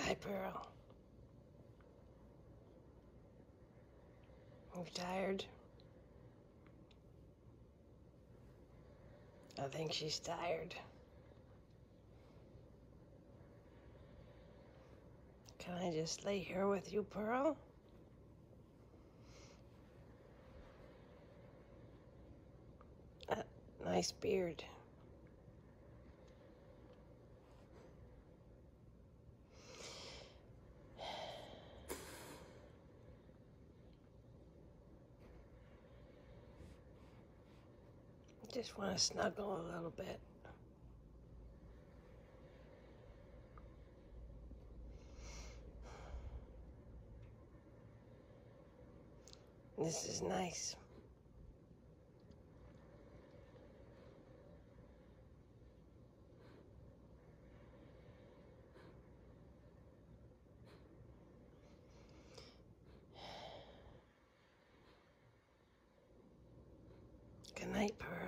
Hi, Pearl. You tired? I think she's tired. Can I just lay here with you, Pearl? Nice beard. Just want to snuggle a little bit. This is nice. Good night, Pearl.